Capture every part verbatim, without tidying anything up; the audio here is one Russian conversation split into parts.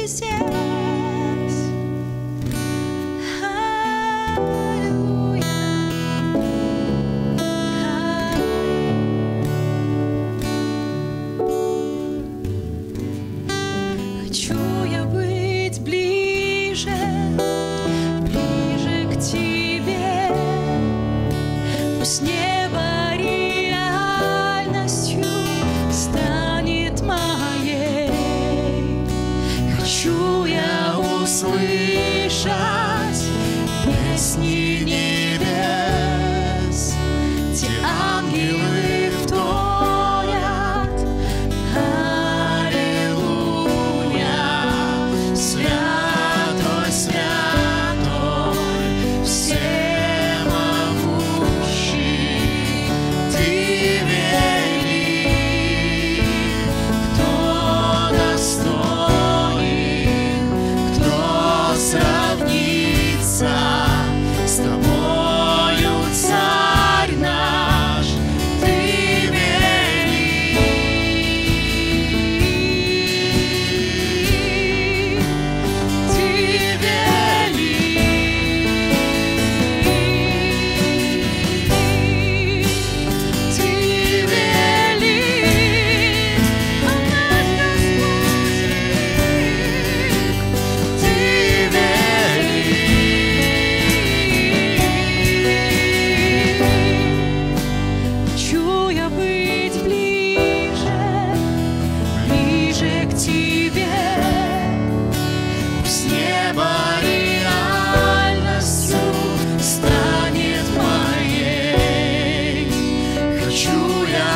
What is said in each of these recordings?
здесь. Хочу я быть ближе, ближе к тебе. Пусть небо реальностью станет моей. Хочу я услышать песни небес, где ангелы вторят. Аллилуйя, святой, святой, всемогущий, ты велик. Кто достоин, кто сравнится с тобою, царь наш, ты велик, ты велик, ты велик, о наш Господь, ты велик. Хочу я быть ближе, ближе к тебе. Пусть небо реальностью станет моей. Хочу я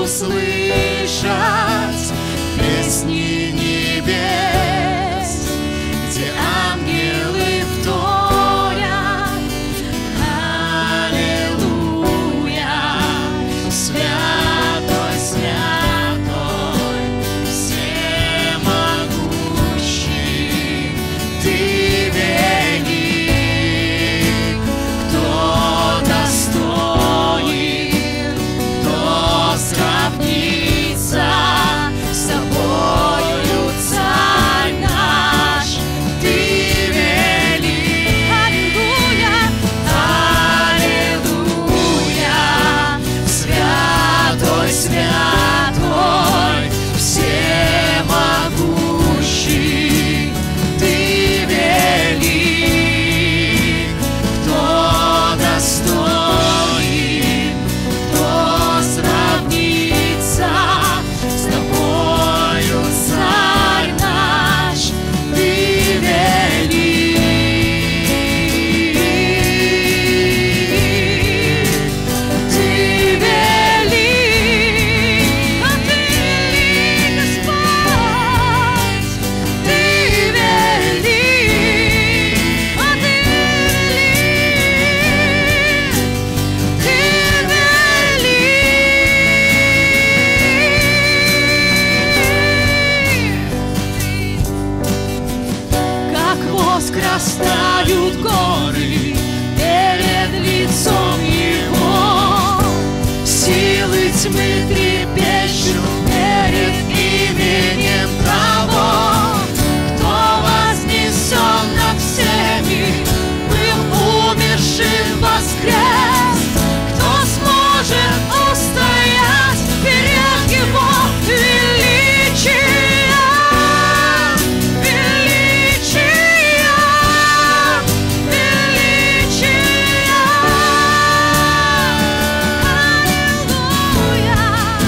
услышать песни небес, где ангелы вторят. Аллилуйя, святой, святой, всемогущий, ты велик. Кто достоин, кто сравнится с тобою, царь наш, ты велик. Аллилуйя, аллилуйя, святой, святой, всемогущий, ты велик. Кто достоин, кто сравнится с тобою, царь наш, ты велик, ты велик, а ты велик, Господь, ты велик, а ты велик, ты велик. Как воск растают горы перед лицом Его, силы тьмы трепещут перед именем того, кто вознесен над всеми, был умершим, воскрес. Кто сможет устоять перед Его величием, величием, величием? Аллилуйя,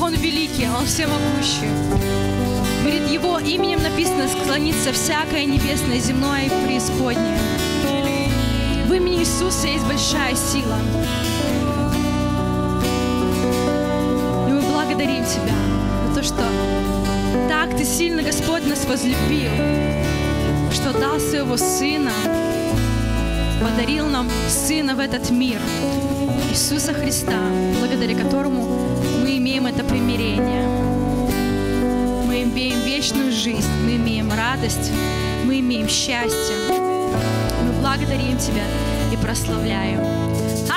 Он великий, Он всемогущий. Перед Его именем написано: склонится всякое небесное, земное и преисподнее. В имени Иисуса есть большая сила. И мы благодарим Тебя за то, что так Ты сильно, Господь, нас возлюбил, что дал Своего Сына, подарил нам Сына в этот мир, Иисуса Христа, благодаря которому мы имеем это примирение. Мы имеем вечную жизнь, мы имеем радость, мы имеем счастье. Мы благодарим Тебя и прославляем.